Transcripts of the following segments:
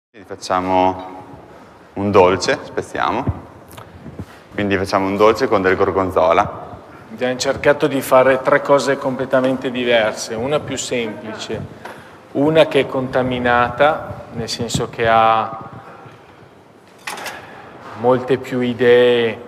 Facciamo un dolce, spezziamo, quindi facciamo un dolce con del gorgonzola. Abbiamo cercato di fare tre cose completamente diverse, una più semplice, una che è contaminata, nel senso che ha molte più idee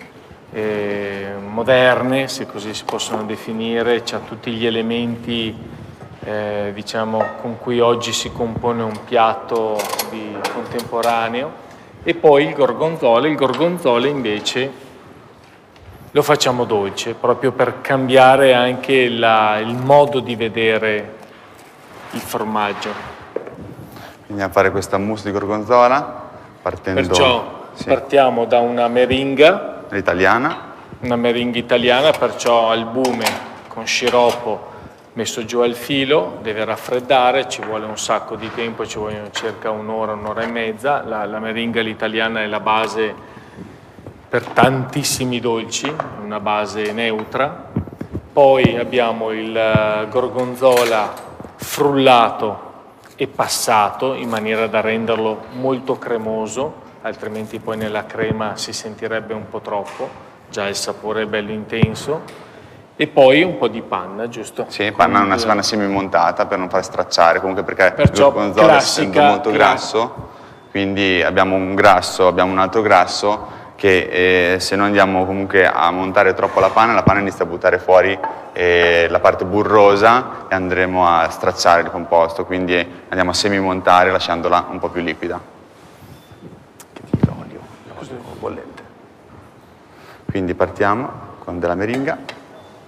moderne, se così si possono definire, c'ha tutti gli elementi diciamo, con cui oggi si compone un piatto contemporaneo, e poi il gorgonzola invece lo facciamo dolce, proprio per cambiare anche il modo di vedere il formaggio. Andiamo a fare questa mousse di gorgonzola, partendo... Perciò partiamo da una meringa italiana, perciò albume con sciroppo messo giù al filo, deve raffreddare, ci vuole un sacco di tempo, ci vogliono circa un'ora, un'ora e mezza. La meringa italiana è la base per tantissimi dolci, una base neutra. Poi abbiamo il gorgonzola frullato e passato in maniera da renderlo molto cremoso, altrimenti poi nella crema si sentirebbe un po' troppo, già il sapore è bello intenso. E poi un po' di panna, giusto? Sì, panna, una panna semi-montata per non far stracciare, comunque perché il gorgonzola essendo molto grasso, quindi abbiamo un altro grasso che se noi andiamo comunque a montare troppo la panna inizia a buttare fuori la parte burrosa e andremo a stracciare il composto, quindi andiamo a semi-montare lasciandola un po' più liquida. L'olio bollente. Quindi partiamo con della meringa.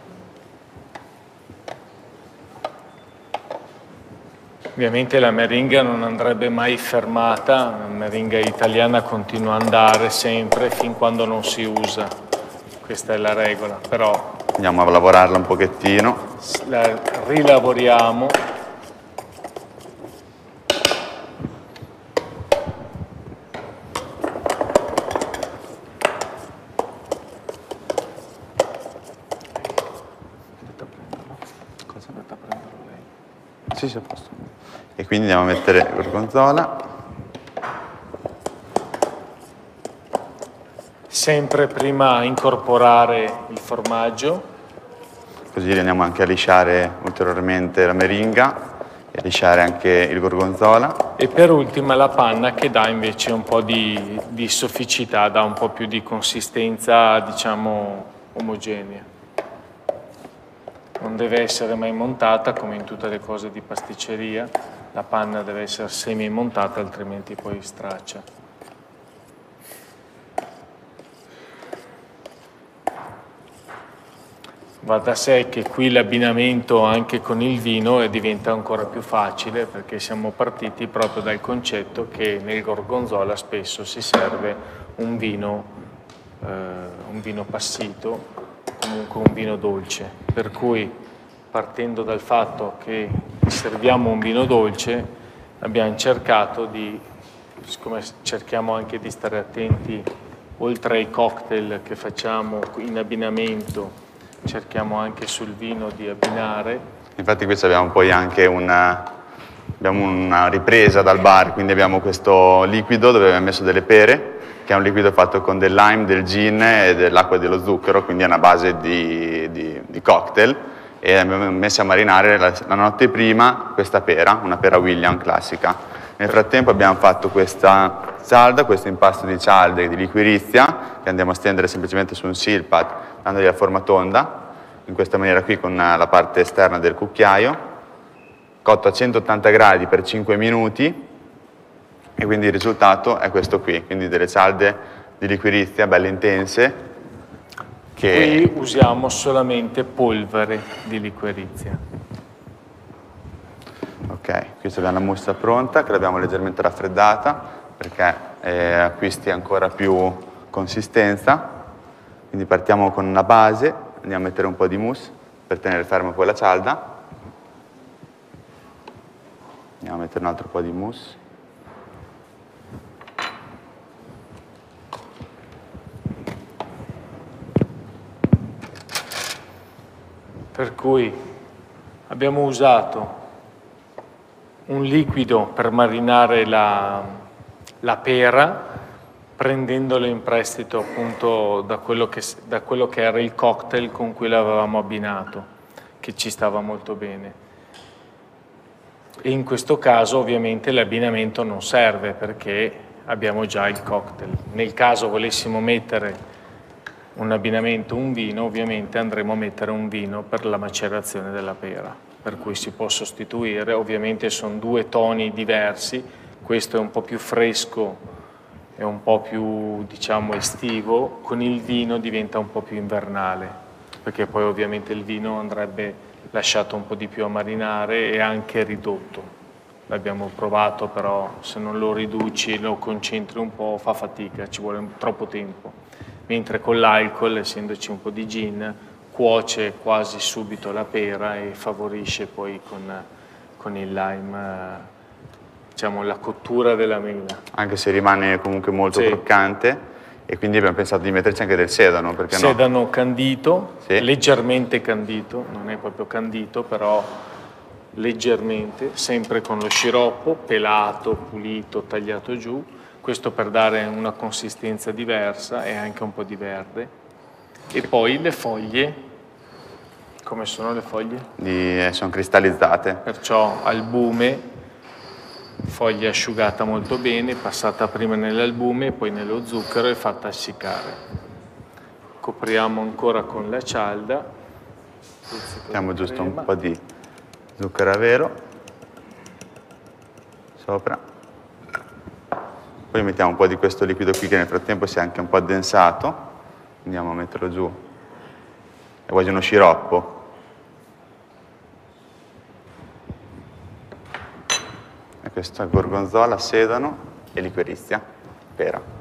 Ovviamente la meringa non andrebbe mai fermata, la meringa italiana continua ad andare sempre fin quando non si usa, questa è la regola, però andiamo a lavorarla un pochettino. La rilavoriamo. Cosa andate a prenderlo lei? Sì, sì, a posto. E quindi andiamo a mettere il gorgonzola. Sempre prima incorporare il formaggio. Così andiamo anche a lisciare ulteriormente la meringa e a lisciare anche il gorgonzola. E per ultima la panna, che dà invece un po' di sofficità, dà un po' più di consistenza, diciamo, omogenea. Non deve essere mai montata, come in tutte le cose di pasticceria. La panna deve essere semi-montata, altrimenti poi straccia. Va da sé che qui l'abbinamento anche con il vino diventa ancora più facile, perché siamo partiti proprio dal concetto che nel gorgonzola spesso si serve un vino passito, comunque un vino dolce, per cui partendo dal fatto che serviamo un vino dolce abbiamo cercato di, siccome cerchiamo anche di stare attenti oltre ai cocktail che facciamo in abbinamento, cerchiamo anche sul vino di abbinare. Infatti qui abbiamo poi anche una ripresa dal bar, quindi abbiamo questo liquido dove abbiamo messo delle pere, che è un liquido fatto con del lime, del gin e dell'acqua e dello zucchero, quindi è una base di cocktail, e abbiamo messo a marinare la notte prima questa pera, una pera William classica. Nel frattempo abbiamo fatto questa cialda, questo impasto di cialde e di liquirizia, che andiamo a stendere semplicemente su un silpat, dandogli la forma tonda, in questa maniera qui con la parte esterna del cucchiaio, cotto a 180 gradi per 5 minuti, e quindi il risultato è questo qui, quindi delle cialde di liquirizia belle intense. Qui usiamo solamente polvere di liquirizia. Ok, qui abbiamo la mousse pronta, che l'abbiamo leggermente raffreddata, perché acquisti ancora più consistenza. Quindi partiamo con una base, andiamo a mettere un po' di mousse per tenere ferma poi la cialda. Andiamo a mettere un altro po' di mousse. Per cui abbiamo usato un liquido per marinare la pera, prendendolo in prestito appunto da quello che era il cocktail con cui l'avevamo abbinato, che ci stava molto bene. E in questo caso ovviamente l'abbinamento non serve perché abbiamo già il cocktail. Nel caso volessimo mettere un abbinamento, un vino, ovviamente andremo a mettere un vino per la macerazione della pera, per cui si può sostituire. Ovviamente sono due toni diversi, questo è un po' più fresco, è un po' più, diciamo, estivo, con il vino diventa un po' più invernale, perché poi ovviamente il vino andrebbe lasciato un po' di più a marinare e anche ridotto. L'abbiamo provato, però se non lo riduci, lo concentri un po', fa fatica, ci vuole troppo tempo. Mentre con l'alcol, essendoci un po' di gin, cuoce quasi subito la pera e favorisce poi con il lime, diciamo, la cottura della mela. Anche se rimane comunque molto croccante, e quindi abbiamo pensato di metterci anche del sedano, perché no? Sedano candito, leggermente candito, non è proprio candito, però leggermente, sempre con lo sciroppo, pelato, pulito, tagliato giù, questo per dare una consistenza diversa e anche un po' di verde. E poi le foglie, come sono le foglie? Sono cristallizzate. Perciò albume, foglia asciugata molto bene, passata prima nell'albume, poi nello zucchero e fatta essiccare. Copriamo ancora con la cialda. Mettiamo giusto un po' di zucchero a vero sopra. Poi mettiamo un po' di questo liquido qui che nel frattempo si è anche un po' addensato. Andiamo a metterlo giù. È quasi uno sciroppo. E questa gorgonzola, sedano e liquirizia, pera.